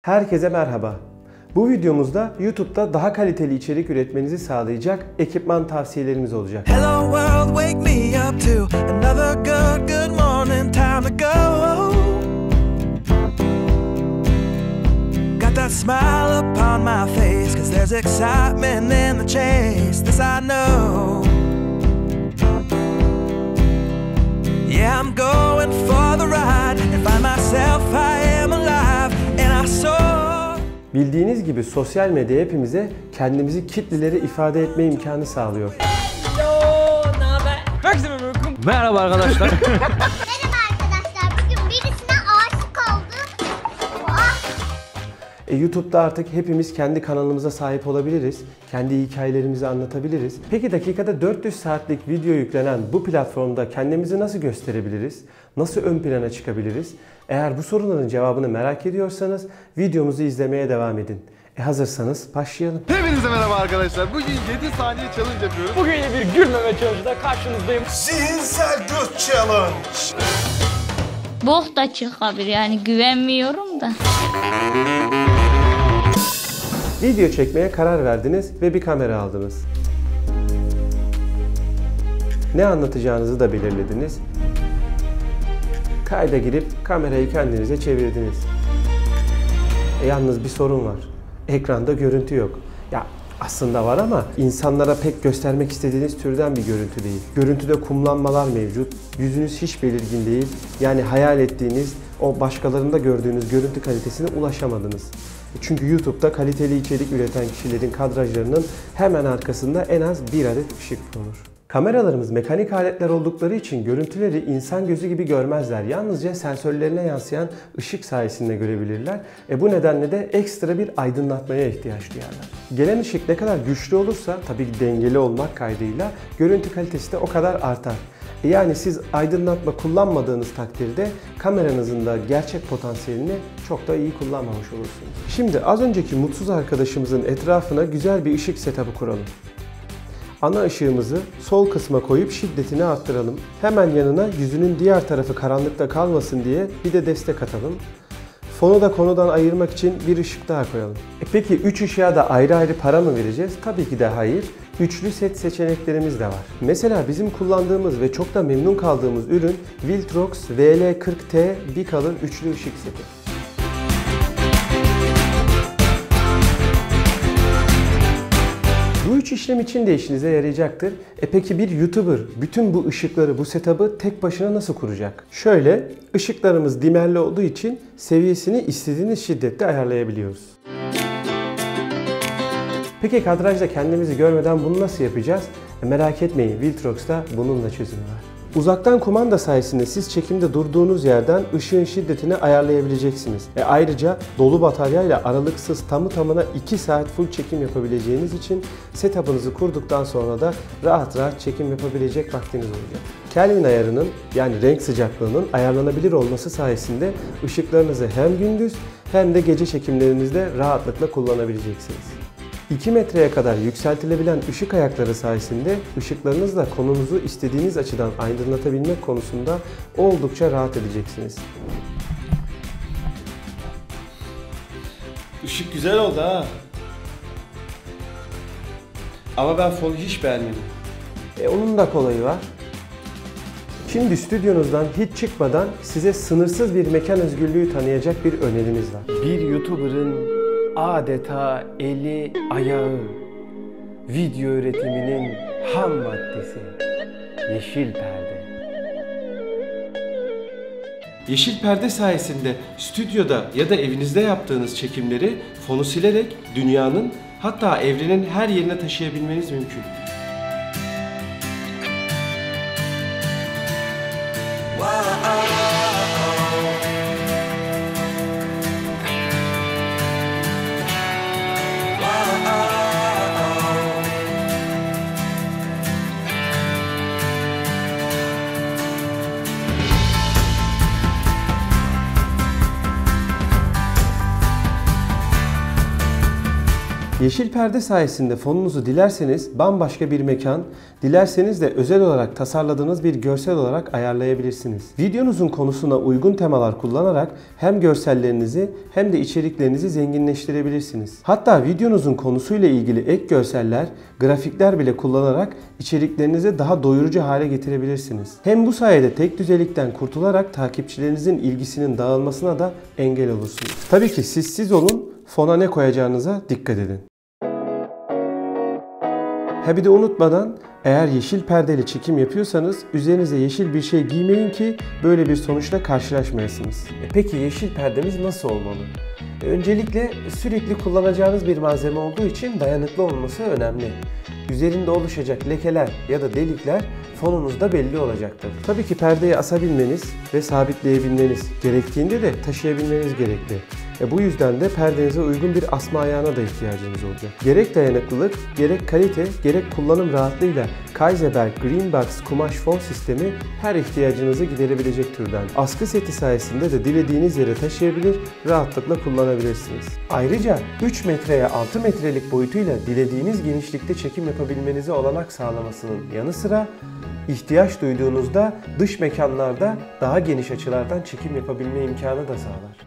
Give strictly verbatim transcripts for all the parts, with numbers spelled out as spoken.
Herkese merhaba. Bu videomuzda YouTube'da daha kaliteli içerik üretmenizi sağlayacak ekipman tavsiyelerimiz olacak. Hello world, wake me up to another good, good morning, time to go. Got that smile upon my face, cause there's excitement in the chase, this I know. Yeah, I'm going for the ride and find myself, I am alive and I soar. Bildiğiniz gibi sosyal medya hepimize kendimizi kitleleri ifade etme imkanı sağlıyor. Hello, ne haber? Herkese merhaba. Merhaba arkadaşlar. Merhaba arkadaşlar. Bugün birisine aşık oldum. Ah! E, YouTube'da artık hepimiz kendi kanalımıza sahip olabiliriz. Kendi hikayelerimizi anlatabiliriz. Peki dakikada dört yüz saatlik video yüklenen bu platformda kendimizi nasıl gösterebiliriz? Nasıl ön plana çıkabiliriz? Eğer bu soruların cevabını merak ediyorsanız videomuzu izlemeye devam edin. E hazırsanız başlayalım. Hepinize merhaba arkadaşlar. Bugün yedi saniye challenge yapıyoruz. Bugün yine bir gülmeme challenge'da karşınızdayım. Zihinsel güç challenge. Bok da çıkabilir, yani güvenmiyorum da. Video çekmeye karar verdiniz ve bir kamera aldınız. Ne anlatacağınızı da belirlediniz. Kayda girip kamerayı kendinize çevirdiniz. E, yalnız bir sorun var. Ekranda görüntü yok. Ya aslında var ama insanlara pek göstermek istediğiniz türden bir görüntü değil. Görüntüde kumlanmalar mevcut. Yüzünüz hiç belirgin değil. Yani hayal ettiğiniz, o başkalarında gördüğünüz görüntü kalitesine ulaşamadınız. Çünkü YouTube'da kaliteli içerik üreten kişilerin kadrajlarının hemen arkasında en az bir adet ışık bulunur. Kameralarımız mekanik aletler oldukları için görüntüleri insan gözü gibi görmezler. Yalnızca sensörlerine yansıyan ışık sayesinde görebilirler. E bu nedenle de ekstra bir aydınlatmaya ihtiyaç duyarlar. Gelen ışık ne kadar güçlü olursa, tabii ki dengeli olmak kaydıyla, görüntü kalitesi de o kadar artar. E yani siz aydınlatma kullanmadığınız takdirde kameranızın da gerçek potansiyelini çok da iyi kullanmamış olursunuz. Şimdi az önceki mutsuz arkadaşımızın etrafına güzel bir ışık setup'ı kuralım. Ana ışığımızı sol kısma koyup şiddetini arttıralım. Hemen yanına yüzünün diğer tarafı karanlıkta kalmasın diye bir de destek atalım. Fonu da konudan ayırmak için bir ışık daha koyalım. E peki üç ışığa da ayrı ayrı para mı vereceğiz? Tabii ki de hayır. Üçlü set seçeneklerimiz de var. Mesela bizim kullandığımız ve çok da memnun kaldığımız ürün Viltrox V L kırk T Bicolor üçlü ışık seti. Bu üç işlem için de işinize yarayacaktır. E peki bir YouTuber bütün bu ışıkları, bu setup'ı tek başına nasıl kuracak? Şöyle, ışıklarımız dimerli olduğu için seviyesini istediğiniz şiddette ayarlayabiliyoruz. Peki kadrajda kendimizi görmeden bunu nasıl yapacağız? E merak etmeyin, Viltrox'ta bunun da çözümü var. Uzaktan kumanda sayesinde siz çekimde durduğunuz yerden ışığın şiddetini ayarlayabileceksiniz. E ayrıca dolu bataryayla aralıksız tamı tamına iki saat full çekim yapabileceğiniz için setup'ınızı kurduktan sonra da rahat rahat çekim yapabilecek vaktiniz olacak. Kelvin ayarının, yani renk sıcaklığının ayarlanabilir olması sayesinde ışıklarınızı hem gündüz hem de gece çekimlerinizde rahatlıkla kullanabileceksiniz. iki metreye kadar yükseltilebilen ışık ayakları sayesinde ışıklarınızla konunuzu istediğiniz açıdan aydınlatabilmek konusunda oldukça rahat edeceksiniz. Işık güzel oldu ha. Ama ben fonu hiç beğenmedim. E onun da kolayı var. Şimdi stüdyonuzdan hiç çıkmadan size sınırsız bir mekan özgürlüğü tanıyacak bir önerimiz var. Bir YouTuber'ın adeta eli ayağı, video üretiminin ham maddesi, yeşil perde. Yeşil perde sayesinde stüdyoda ya da evinizde yaptığınız çekimleri fonu silerek dünyanın, hatta evrenin her yerine taşıyabilmeniz mümkün. Yeşil perde sayesinde fonunuzu dilerseniz bambaşka bir mekan, dilerseniz de özel olarak tasarladığınız bir görsel olarak ayarlayabilirsiniz. Videonuzun konusuna uygun temalar kullanarak hem görsellerinizi hem de içeriklerinizi zenginleştirebilirsiniz. Hatta videonuzun konusuyla ilgili ek görseller, grafikler bile kullanarak içeriklerinizi daha doyurucu hale getirebilirsiniz. Hem bu sayede tek düzelikten kurtularak takipçilerinizin ilgisinin dağılmasına da engel olursunuz. Tabii ki siz siz olun, fona ne koyacağınıza dikkat edin. Ha bir de unutmadan, eğer yeşil perdeli çekim yapıyorsanız üzerinize yeşil bir şey giymeyin ki böyle bir sonuçla karşılaşmayasınız. E peki yeşil perdemiz nasıl olmalı? E öncelikle sürekli kullanacağınız bir malzeme olduğu için dayanıklı olması önemli. Üzerinde oluşacak lekeler ya da delikler fonunuzda belli olacaktır. Tabii ki perdeyi asabilmeniz ve sabitleyebilmeniz gerektiğinde de taşıyabilmeniz gerekli. E bu yüzden de perdenize uygun bir asma ayağına da ihtiyacınız olacak. Gerek dayanıklılık, gerek kalite, gerek kullanım rahatlığıyla Kaiserberg Greenbox kumaş fon sistemi her ihtiyacınızı giderebilecek türden. Askı seti sayesinde de dilediğiniz yere taşıyabilir, rahatlıkla kullanabilirsiniz. Ayrıca üç metreye altı metrelik boyutuyla dilediğiniz genişlikte çekim yapabilmenize olanak sağlamasının yanı sıra ihtiyaç duyduğunuzda dış mekanlarda daha geniş açılardan çekim yapabilme imkanı da sağlar.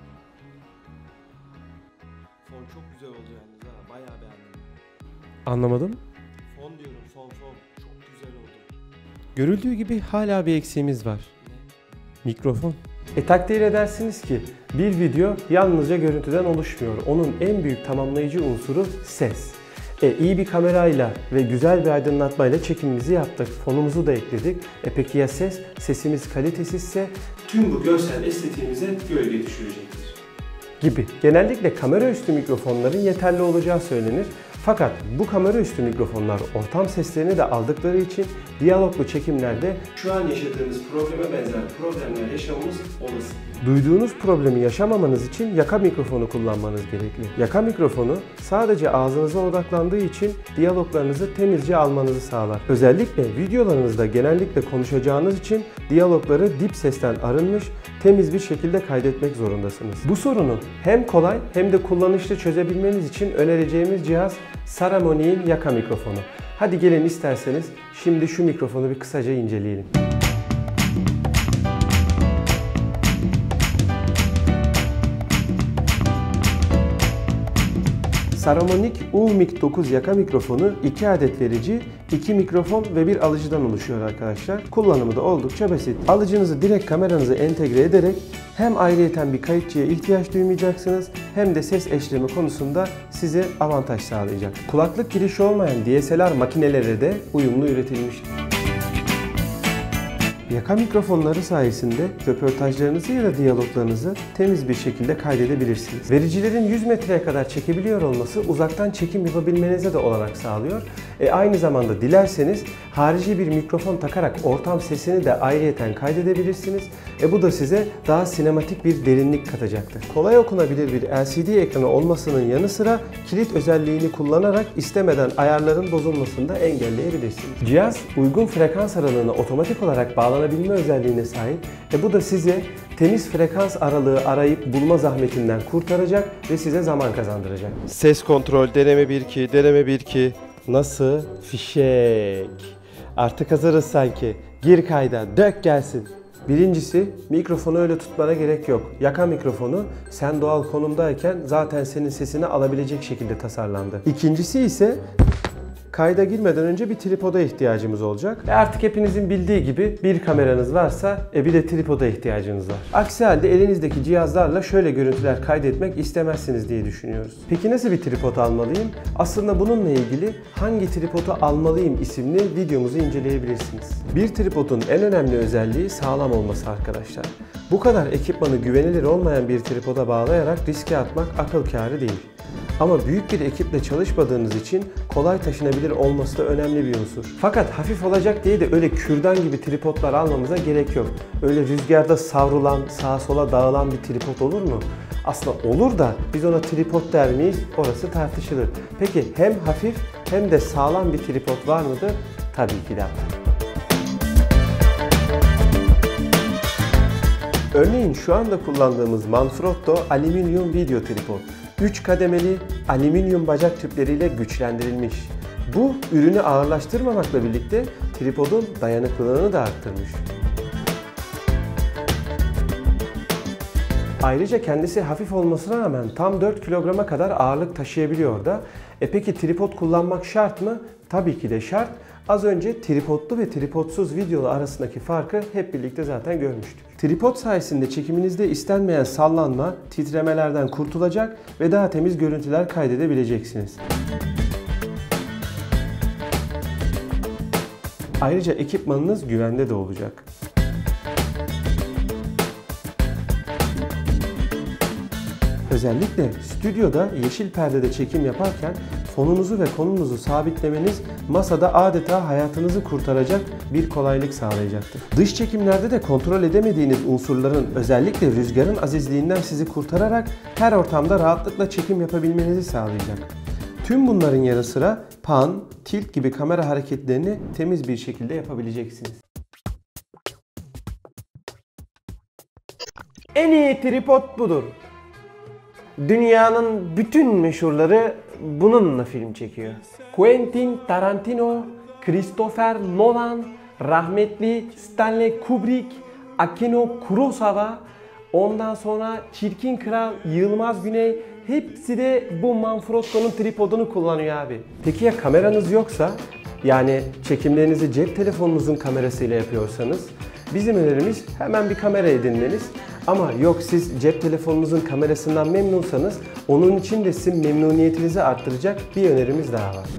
Fon çok güzel oldu yalnız ha. Bayağı beğendim. Anlamadım. Fon diyorum, fon fon. Çok güzel oldu. Görüldüğü gibi hala bir eksiğimiz var. Mikrofon. E takdir edersiniz ki bir video yalnızca görüntüden oluşmuyor. Onun en büyük tamamlayıcı unsuru ses. E, iyi bir kamerayla ve güzel bir aydınlatmayla çekimimizi yaptık. Fonumuzu da ekledik. E peki ya ses? Sesimiz kalitesizse tüm bu görsel estetiğimize gölge düşürecektir. Gibi. Genellikle kamera üstü mikrofonların yeterli olacağı söylenir. Fakat bu kamera üstü mikrofonlar ortam seslerini de aldıkları için diyaloglu çekimlerde şu an yaşadığınız probleme benzer problemler yaşamamız olası. Duyduğunuz problemi yaşamamanız için yaka mikrofonu kullanmanız gerekli. Yaka mikrofonu sadece ağzınıza odaklandığı için diyaloglarınızı temizce almanızı sağlar. Özellikle videolarınızda genellikle konuşacağınız için diyalogları dip sesten arınmış, temiz bir şekilde kaydetmek zorundasınız. Bu sorunu hem kolay hem de kullanışlı çözebilmeniz için önereceğimiz cihaz Saramoni'nin yaka mikrofonu. Hadi gelin isterseniz şimdi şu mikrofonu bir kısaca inceleyelim. Saramonic U M I C dokuz yaka mikrofonu iki adet verici, iki mikrofon ve bir alıcıdan oluşuyor arkadaşlar. Kullanımı da oldukça basit. Alıcınızı direkt kameranıza entegre ederek hem ayrıyeten bir kayıtçıya ihtiyaç duymayacaksınız hem de ses eşleme konusunda size avantaj sağlayacak. Kulaklık girişi olmayan D S L R makinelere de uyumlu üretilmiştir. Yaka mikrofonları sayesinde röportajlarınızı ya da diyaloglarınızı temiz bir şekilde kaydedebilirsiniz. Vericilerin yüz metreye kadar çekebiliyor olması uzaktan çekim yapabilmenize de olanak sağlıyor. E aynı zamanda dilerseniz harici bir mikrofon takarak ortam sesini de ayrıyeten kaydedebilirsiniz. E bu da size daha sinematik bir derinlik katacaktır. Kolay okunabilir bir L C D ekranı olmasının yanı sıra kilit özelliğini kullanarak istemeden ayarların bozulmasını da engelleyebilirsiniz. Cihaz uygun frekans aralığına otomatik olarak bağlanabilme özelliğine sahip. E bu da size temiz frekans aralığı arayıp bulma zahmetinden kurtaracak ve size zaman kazandıracak. Ses kontrol, deneme bir iki, deneme bir iki. Nasıl? Fişek. Artık hazırız sanki. Gir kayda, dök gelsin. Birincisi, mikrofonu öyle tutmana gerek yok. Yaka mikrofonu sen doğal konumdayken zaten senin sesini alabilecek şekilde tasarlandı. İkincisi ise kayda girmeden önce bir tripoda ihtiyacımız olacak. E artık hepinizin bildiği gibi bir kameranız varsa e bir de tripoda ihtiyacınız var. Aksi halde elinizdeki cihazlarla şöyle görüntüler kaydetmek istemezsiniz diye düşünüyoruz. Peki nasıl bir tripod almalıyım? Aslında bununla ilgili hangi tripodu almalıyım isimli videomuzu inceleyebilirsiniz. Bir tripodun en önemli özelliği sağlam olması arkadaşlar. Bu kadar ekipmanı güvenilir olmayan bir tripoda bağlayarak riske atmak akıl kârı değil. Ama büyük bir ekiple çalışmadığınız için kolay taşınabilir olması da önemli bir unsur. Fakat hafif olacak diye de öyle kürdan gibi tripodlar almamıza gerek yok. Öyle rüzgarda savrulan, sağa sola dağılan bir tripod olur mu? Aslında olur da biz ona tripod der miyiz? Orası tartışılır. Peki hem hafif hem de sağlam bir tripod var mıdır? Tabii ki de var. Örneğin şu anda kullandığımız Manfrotto alüminyum video tripod. üç kademeli alüminyum bacak tüpleriyle güçlendirilmiş. Bu ürünü ağırlaştırmamakla birlikte tripodun dayanıklılığını da arttırmış. Ayrıca kendisi hafif olmasına rağmen tam dört kilograma kadar ağırlık taşıyabiliyor da. E peki tripod kullanmak şart mı? Tabii ki de şart. Az önce tripodlu ve tripodsuz videolu arasındaki farkı hep birlikte zaten görmüştük. Tripod sayesinde çekiminizde istenmeyen sallanma, titremelerden kurtulacak ve daha temiz görüntüler kaydedebileceksiniz. Ayrıca ekipmanınız güvende de olacak. Özellikle stüdyoda yeşil perdede çekim yaparken fonunuzu ve konunuzu sabitlemeniz masada adeta hayatınızı kurtaracak bir kolaylık sağlayacaktır. Dış çekimlerde de kontrol edemediğiniz unsurların, özellikle rüzgarın azizliğinden sizi kurtararak her ortamda rahatlıkla çekim yapabilmenizi sağlayacak. Tüm bunların yanı sıra pan, tilt gibi kamera hareketlerini temiz bir şekilde yapabileceksiniz. En iyi tripod budur. Dünyanın bütün meşhurları bununla film çekiyor. Quentin Tarantino, Christopher Nolan, rahmetli Stanley Kubrick, Akira Kurosawa, ondan sonra Çirkin Kral Yılmaz Güney, hepsi de bu Manfrotto'nun tripodunu kullanıyor abi. Peki ya kameranız yoksa? Yani çekimlerinizi cep telefonunuzun kamerasıyla yapıyorsanız, bizim önerimiz hemen bir kamera edinmeniz. Ama yok, siz cep telefonunuzun kamerasından memnunsanız onun için de sizin memnuniyetinizi arttıracak bir önerimiz daha var.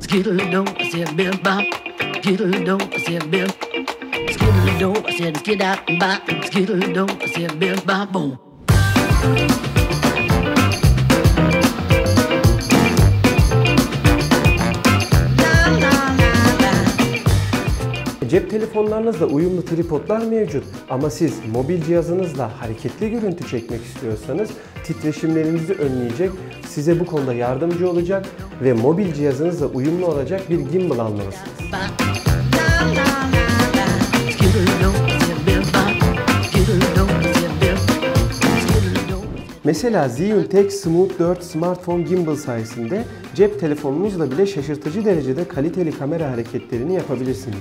Cep telefonlarınızla uyumlu tripodlar mevcut ama siz mobil cihazınızla hareketli görüntü çekmek istiyorsanız titreşimlerinizi önleyecek, size bu konuda yardımcı olacak ve mobil cihazınızla uyumlu olacak bir gimbal almalısınız. Mesela Zhiyun Tech Smooth dört Smartphone Gimbal sayesinde cep telefonunuzla bile şaşırtıcı derecede kaliteli kamera hareketlerini yapabilirsiniz.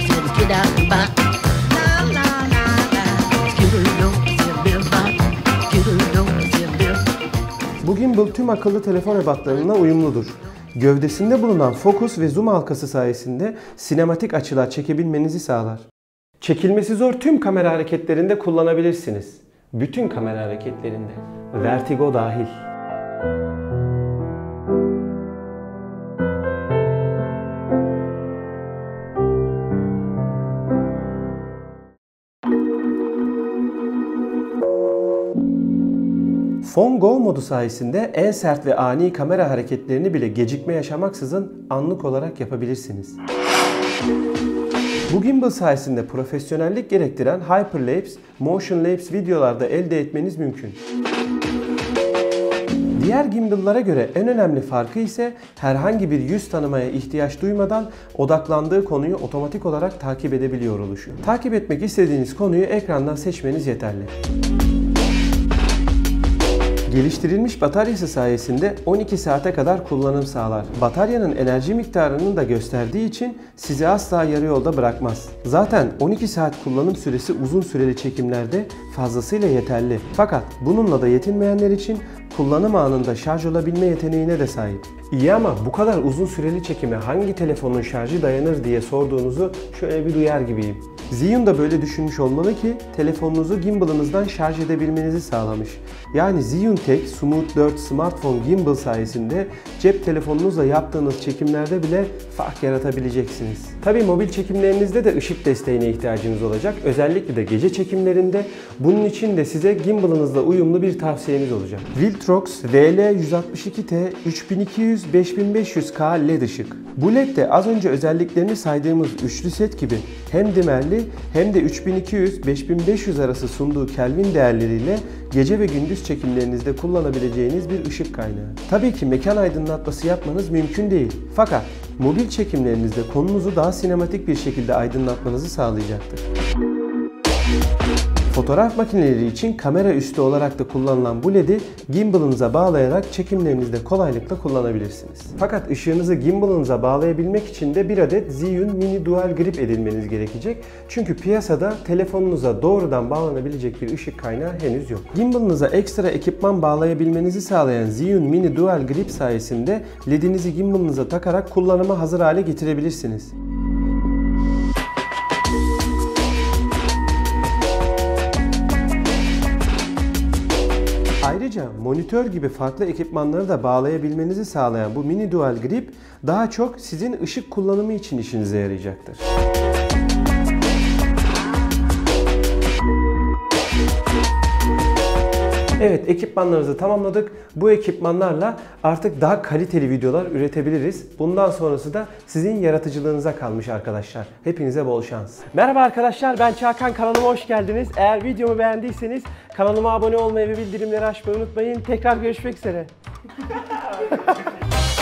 Bu gimbal tüm akıllı telefon ebatlarına uyumludur. Gövdesinde bulunan fokus ve zoom halkası sayesinde sinematik açılar çekebilmenizi sağlar. Çekilmesi zor tüm kamera hareketlerinde kullanabilirsiniz. Bütün kamera hareketlerinde. Vertigo dahil. Phone Go modu sayesinde en sert ve ani kamera hareketlerini bile gecikme yaşamaksızın anlık olarak yapabilirsiniz. Bu gimbal sayesinde profesyonellik gerektiren hyperlapse, motion lapse videolarda elde etmeniz mümkün. Diğer gimbal'lara göre en önemli farkı ise herhangi bir yüz tanımaya ihtiyaç duymadan odaklandığı konuyu otomatik olarak takip edebiliyor oluşu. Takip etmek istediğiniz konuyu ekrandan seçmeniz yeterli. Geliştirilmiş bataryası sayesinde on iki saate kadar kullanım sağlar. Bataryanın enerji miktarını da gösterdiği için sizi asla yarı yolda bırakmaz. Zaten on iki saat kullanım süresi uzun süreli çekimlerde fazlasıyla yeterli. Fakat bununla da yetinmeyenler için kullanım anında şarj olabilme yeteneğine de sahip. İyi ama bu kadar uzun süreli çekime hangi telefonun şarjı dayanır diye sorduğunuzu şöyle bir duyar gibiyim. Zhiyun da böyle düşünmüş olmalı ki telefonunuzu gimbal'ınızdan şarj edebilmenizi sağlamış. Yani Zhiyun Tech Smooth dört Smartphone Gimbal sayesinde cep telefonunuzla yaptığınız çekimlerde bile fark yaratabileceksiniz. Tabii mobil çekimlerinizde de ışık desteğine ihtiyacınız olacak. Özellikle de gece çekimlerinde. Bunun için de size gimbal'ınızla uyumlu bir tavsiyemiz olacak. Viltrox V L yüz altmış iki T üç bin iki yüz beş bin beş yüz K L E D ışık. Bu L E D de az önce özelliklerini saydığımız üçlü set gibi hem dimerli hem de üç bin iki yüz beş bin beş yüz arası sunduğu Kelvin değerleriyle gece ve gündüz çekimlerinizde kullanabileceğiniz bir ışık kaynağı. Tabii ki mekan aydınlatması yapmanız mümkün değil. Fakat mobil çekimlerinizde konunuzu daha sinematik bir şekilde aydınlatmanızı sağlayacaktır. Fotoğraf makineleri için kamera üstü olarak da kullanılan bu ledi gimbal'ınıza bağlayarak çekimlerinizde kolaylıkla kullanabilirsiniz. Fakat ışığınızı gimbal'ınıza bağlayabilmek için de bir adet Zhiyun Mini Dual Grip edinmeniz gerekecek. Çünkü piyasada telefonunuza doğrudan bağlanabilecek bir ışık kaynağı henüz yok. Gimbal'ınıza ekstra ekipman bağlayabilmenizi sağlayan Zhiyun Mini Dual Grip sayesinde ledinizi gimbal'ınıza takarak kullanıma hazır hale getirebilirsiniz. Ayrıca monitör gibi farklı ekipmanları da bağlayabilmenizi sağlayan bu Mini Dual Grip daha çok sizin ışık kullanımı için işinize yarayacaktır. Evet, ekipmanlarımızı tamamladık. Bu ekipmanlarla artık daha kaliteli videolar üretebiliriz. Bundan sonrası da sizin yaratıcılığınıza kalmış arkadaşlar. Hepinize bol şans. Merhaba arkadaşlar, ben Çağkan, kanalıma hoş geldiniz. Eğer videomu beğendiyseniz kanalıma abone olmayı ve bildirimleri açmayı unutmayın. Tekrar görüşmek üzere.